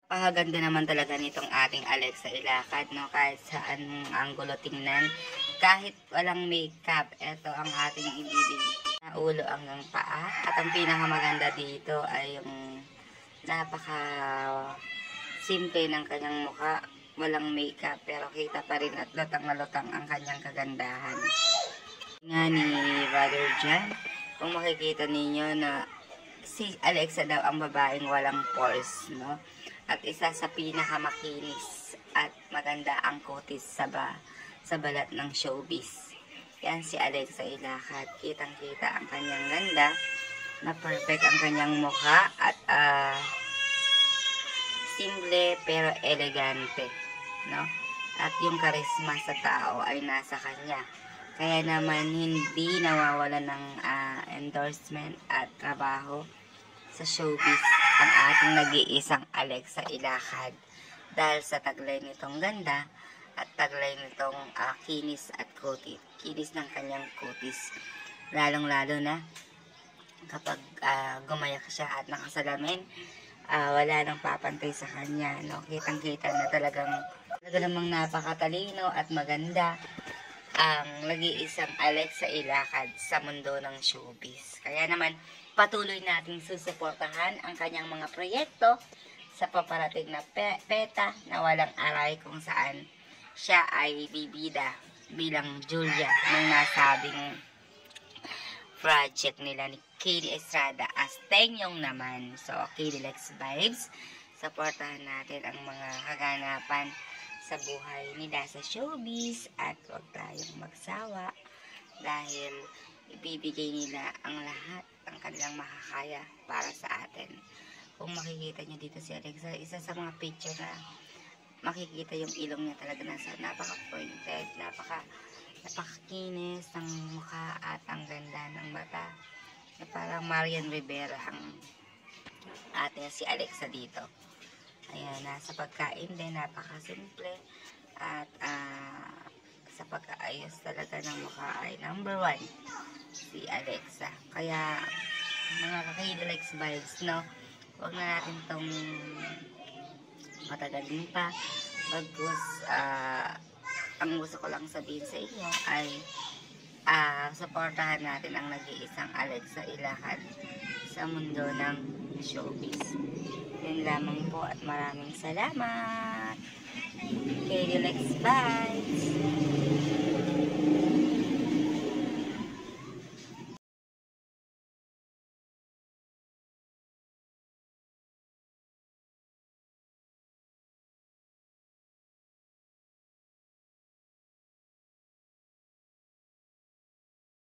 Napakaganda naman talaga nitong ating Alexa ilakad, no? Kahit saan mong anggulo tingnan. Kahit walang makeup, ito ang ating ibibigay. Na ulo hanggang paa. At ang pinakamaganda dito ay yung napaka simple ng kanyang mukha. Walang makeup, pero kita pa rin at lutang na lutang ang kanyang kagandahan. Nga ni Brother John, kung makikita ninyo na si Alexa daw ang babaeng walang pores, no? At isa sa pinakamakinis at maganda ang kutis sa balat ng showbiz. Yan si Alexa ilakad. Kitang-kita ang kanyang ganda, na perfect ang kanyang mukha at simple pero elegante, no? At yung karisma sa tao ay nasa kanya. Kaya naman hindi nawawala ng endorsement at trabaho sa showbiz ang ating nag-iisang Alexa ilakad. Dahil sa taglay nitong ganda at taglay nitong kinis at kutis. Kinis ng kanyang kutis. Lalong-lalo na kapag gumayak siya at nakasalamin, wala nang papantay sa kanya, no? Kitang-kita na talaga namang napakatalino at maganda ang nag-iisang Alexa ilakad sa mundo ng showbiz. Kaya naman, patuloy nating susuportahan ang kanyang mga proyekto sa paparating na peta na walang aray, kung saan siya ay bibida bilang Julia ng nasabing project nila ni Katie Estrada as Tenyong naman. So, Katie Lex Vibes, supportahan natin ang mga kaganapan sa buhay nila sa showbiz at huwag tayong magsawa dahil ibibigay nila ang lahat ng kanilang makakaya para sa atin. Kung makikita nyo dito si Alexa, isa sa mga picture na makikita yung ilong niya talaga nasa napaka-pointed, napakakinis ng mukha at ang ganda ng mata. Na parang Marian Rivera ang ating si Alexa dito. Ayan, nasa pagkain din, napakasimple at sa pagkaayos talaga ng mukha ay number 1 si Alexa. Kaya mga Alex vibes, no? Huwag na natin itong matagalin pa. Bagkus, ang gusto ko lang sabihin sa inyo ay supportahan natin ang nag-iisang Alexa ilakad sa mundo ng showbiz. Yun lamang po at maraming salamat. Katie Lex Vibes.